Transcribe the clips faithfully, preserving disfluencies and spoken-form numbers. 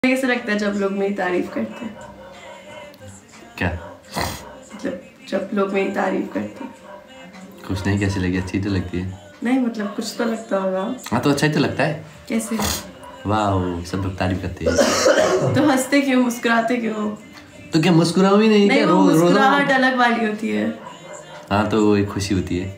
कैसे लगता है जब लोग मेरी तारीफ करते हैं? क्या मतलब जब लोग मेरी तारीफ करते हैं? कुछ नहीं, कैसी लगी? अच्छी तो लगती है। नहीं मतलब कुछ तो लगता होगा। हाँ तो अच्छा ही तो लगता है। कैसे? वाह, सब लोग तारीफ करते हैं। तो हंसते क्यों, मुस्कुराते क्यों? तो क्या मुस्कुराओ भी नहीं? नहीं, क्या वो रो रो मुस्कुराहट अलग वाली होती है। हाँ तो वो एक खुशी होती है।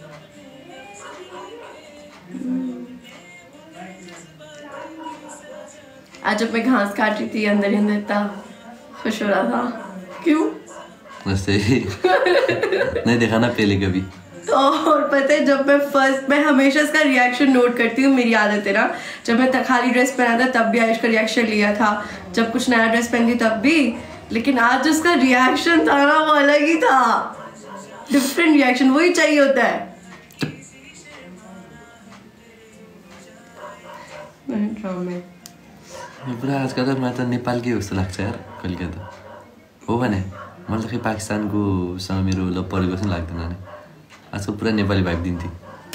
आज जब मैं घास काट रही थी अंदर ही अंदर इतना खुश हो रहा था। क्यों? वैसे नहीं देखा ना पहले कभी। और पता है जब मैं फर्स्ट मैं हमेशा इसका रिएक्शन नोट करती हूँ, मेरी आदत है ना। जब मैं खाली ड्रेस पहना था तब भी आयुष का रिएक्शन लिया था, जब कुछ नया ड्रेस पहनती तब भी। लेकिन आज उसका रिएक्शन था ना वो अलग ही था, डिफरेंट रिएक्शन। वही चाहिए होता है। पुरा आजकल त मलाई त नेपालकै जस्तो लाग्छ यार कलिकता हो भने। मलाई त खै पाकिस्तानको सँग मेरो लभ परेको जस्तो लाग्दैन नि। आजकल पुरा नेपाली भाइब दिन्थ्यो।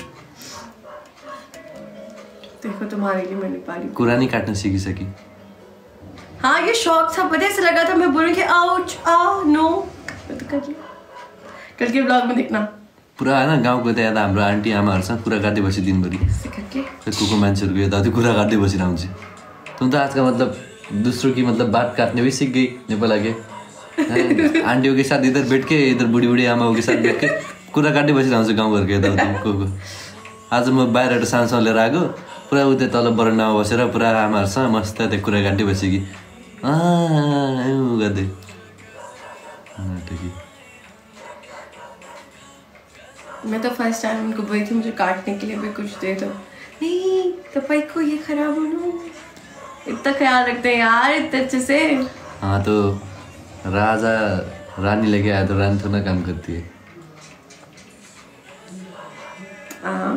देखो तुम्हारे लिए मैं नेपाली कुरा नहीं काटना सिकिसकी। हाँ ये शौक था, पता ऐसा लगा था मैं बोलूँ कि आउच आ नो कल के ब्लॉग में देखना। पुरा होइन गाउँको त यहाँ त हाम्रो आन्टी आमाहरूसँग कुरा काट्दै बसी दिनभरि। को मान्छेहरूको यताउति कुरा काट्दै बसिरहन्छ। तुम तो आज का मतलब दूसरों की मतलब बात काटने भी सीख गई नेपाल आके। आंटियों के साथ इधर बैठ के इधर बुढ़ी बुढ़ी आमाओं के साथ बैठ के कुरा काट्दै बसिरहन्छ गाउँ घरको यताउति को को। आज म बाहिरबाट सानसँग लिएर आएको, पुरा उतै तल बरन्डामा बसेर पुरा आमाहरूसँग मस्त त्यो कुरा काट्दै बसेकी गर्दै। मैं तो फर्स्ट टाइम उनको बोली थी मुझे काटने के लिए भी कुछ दे दो। नहीं तपाई को ये खराब हो, इतना ख्याल रखते हैं यार इतने अच्छे से। हाँ तो राजा रानी लेके आया तो रानी थोड़ा काम करती है। हाँ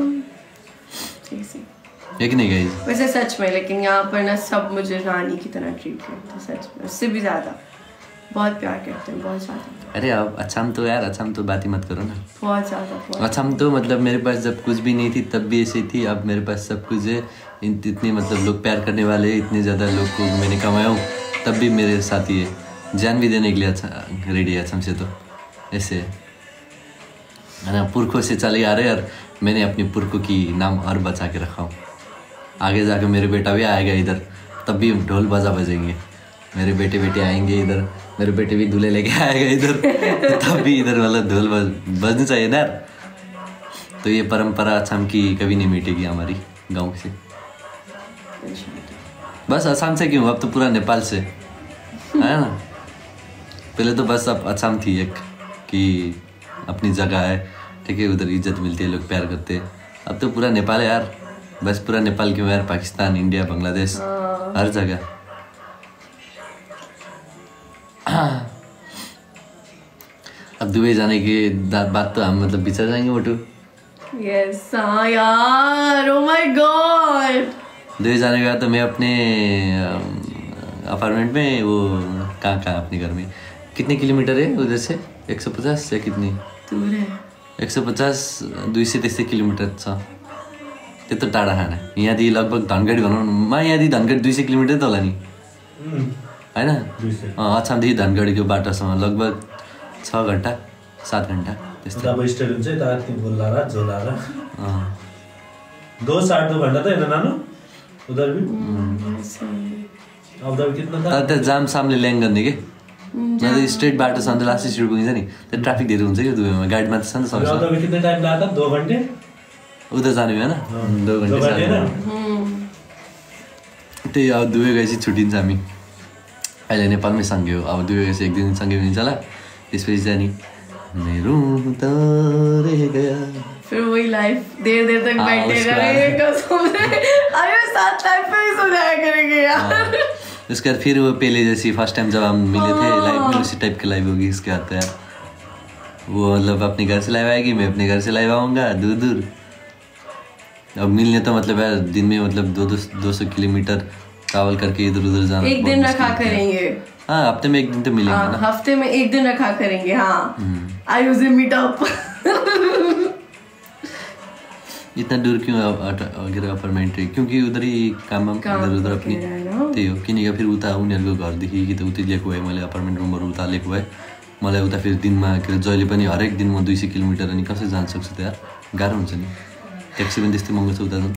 एक नहीं गई वैसे सच में, लेकिन यहाँ पर ना सब मुझे रानी की तरह ट्रीट करते हैं सच में, उससे भी ज्यादा बहुत प्यार करते हैं, बहुत ज्यादा। अरे अब अच्छा हम तो यार अच्छा हम तो बात ही मत करो ना। बहुत ज्यादा अच्छा हम तो मतलब मेरे पास जब कुछ भी नहीं थी तब भी ऐसी थी, अब मेरे पास सब कुछ है। इतने मतलब लोग प्यार करने वाले, इतने ज़्यादा लोग को मैंने कमाया हूँ तब भी मेरे साथ ही है। जान भी देने के लिए अच्छा रेडी है हमसे तो ऐसे है ना। पुरखों से चले आ रहे और मैंने अपनी पुरखों की नाम और बचा के रखा हूँ। आगे जाकर मेरे बेटा भी आएगा इधर तब भी ढोल बजा बजेंगे। मेरे बेटे बेटे आएंगे इधर, मेरे बेटे भी दूल्हे लेके आएगा इधर तब भी इधर मतलब ढोल बज बजनी चाहिए इधर। तो ये परंपरा असम की कभी नहीं मिटेगी हमारी गांव से। बस असम से क्यों, अब तो पूरा नेपाल से है ना। पहले तो बस अब असम थी एक कि अपनी जगह है, ठीक है, उधर इज्जत मिलती है, लोग प्यार करते हैं। अब तो पूरा नेपाल है यार। बस पूरा नेपाल क्यों यार, पाकिस्तान, इंडिया, बांग्लादेश, हर जगह। अब दुबई जाने की बात तो हम मतलब बिछड़ जाएंगे मोटू। यस हाँ यार, ओ माय गॉड। दुबई जाने के बाद तो मैं अपने अपार्टमेंट में वो कहाँ कहाँ अपने घर में कितने किलोमीटर है उधर से? एक सौ पचास या कितनी दूर है? एक सौ पचास दुई सय त्यस्तै किलोमिटर छ। त्यत्रो टाढा खाना यहाँदेखि लगभग धनगढी भनौँ न, म यहाँदेखि धनगढी दुई सय किलोमिटर त होला नि होइन? अछामदेखि धनगढीको बाटोसम्म लगभग छ घन्टा सात घन्टा त्यस्तो। अब स्टेट हुन्छ यता बोल्ला र झोला र दो साठ दो घंटा त हैन नानु उधर भी। अब उधर कितना था? त जाम सामले ल्याङ गर्ने के न, स्ट्रेट बाटो छ अन्त लास्ट स्टेट पुगिन्छ नि। त्यो ट्राफिक धेरै हुन्छ कि दुबईमा, गाडीमा त छ नि त सक्छ। उधर कितना टाइम लाग्दा? दो घन्टे उधर जाने हैन, दो घन्टे। त्यही अब दुबई गएपछि छुट्टिन्छ हामी। अहिले नेपालमै सँगै हो, अब दुबई गएपछि एक दिन सँगै हुन्छ होला। त्यसपछि जाने मेरो त रह गया, फिर वही लाइफ देर देर तक बैठे रहेंगे कसम से। अरे साथ लाइफ पे ही सुनाया करेंगे यार। उसके बाद फिर वो पहले जैसी फर्स्ट टाइम जब हम मिले थे लाइफ में उसी टाइप की लाइफ होगी। इसके बाद यार वो मतलब अपने घर से लाइव आएगी, मैं अपने घर से लाइव आऊँगा दूर दूर। अब मिलने तो मतलब यार दिन में मतलब दो दो दो सौ किलोमीटर ट्रैवल करके इधर उधर जाना। एक दिन रखा करेंगे। हाँ हफ्ते में एक दिन तो मिलेंगे ना। हफ्ते में एक दिन रखा करेंगे। हाँ आई यूज मीट अप। इतना दूर क्यों अगर अपार्टमेन्ट क्योंकि उधर ही काम इधर उधर अपनी त्यही हो किनकि फेरि उता उनीहरूको घरदेखि कि त उतै लिएको भए मैले अपार्टमेन्ट रुमहरू उता लिएको भए मलाई उता फेरि दिनमा के अरे जहिले पनि हरेक दिन म दुई सय किलोमिटर अनि कसरी जान सक्छु त यार गाह्रो हुन्छ नि ट्याक्सी पनि त्यस्तै महँगो छ उता